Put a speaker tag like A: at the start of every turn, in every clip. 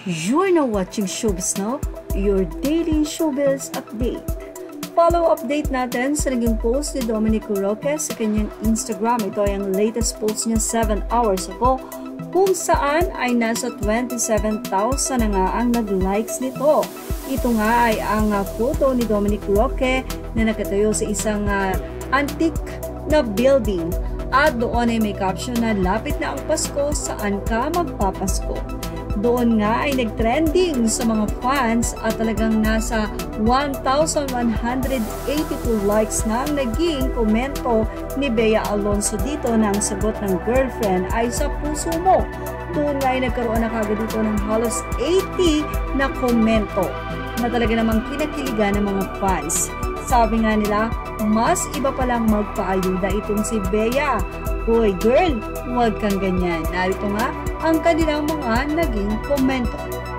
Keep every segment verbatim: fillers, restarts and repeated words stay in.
A: You're now watching Showbiz Now, your daily showbiz update. Follow update natin sa naging post ni Dominic Roque sa kanyang Instagram. Ito ay ang latest post niya seven hours ago, kung saan ay nasa twenty-seven thousand na nga ang nag-likes nito. Ito nga ay ang uh, photo ni Dominic Roque na nakatayo sa isang uh, antique na building. At doon ay may caption na lapit na ang Pasko, saan ka magpapasko? Doon nga ay nag-trending sa mga fans at talagang nasa one thousand one hundred eighty-two likes na ang naging komento ni Bea Alonzo dito na ang sagot ng girlfriend ay sa puso mo. Doon nga ay nagkaroon na kagad dito ng halos eighty na komento na talaga namang kinakiligan ng mga fans. Sabi nga nila, mas iba palang magpaayuda itong si Bea. Hoy girl, huwag kang ganyan. Narito nga ang kanilang mga naging komento.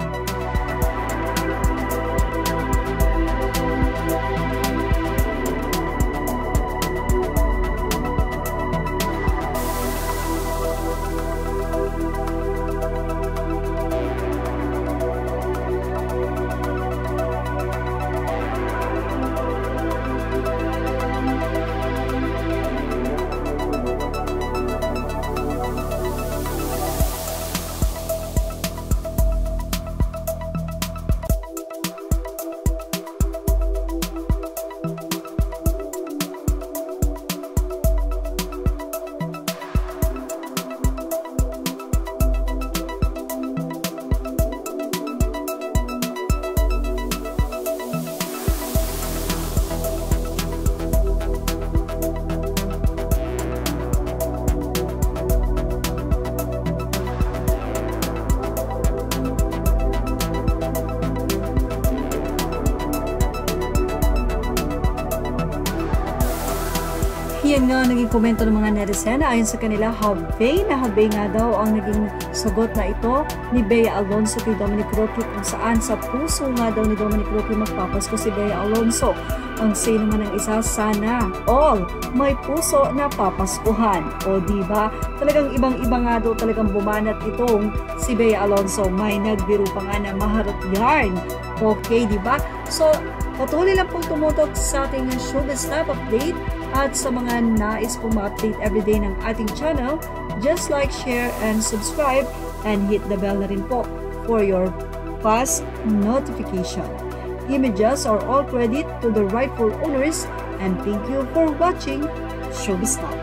A: Yan nga naging komento ng mga netizen ayon sa kanila, Havey na Havey nga daw ang naging sagot na ito ni Bea Alonzo kay Dominic Roque, kung saan sa puso nga daw ni Dominic Roque magpapasko si Bea Alonzo. Ang say naman ng isa, sana all may puso na papaskuhan. O diba, talagang ibang-iba nga daw talagang bumanat itong si Bea Alonzo. May nagbiro pa nga na maharot yarn. Okay, diba? So, patuloy lang pong tumutok sa ating Showbiz Now update. At sa mga nais pong ma-update everyday ng ating channel, just like, share, and subscribe, and hit the bell na rin po for your fast notification. Images are all credit to the rightful owners, and thank you for watching Showbiz Now.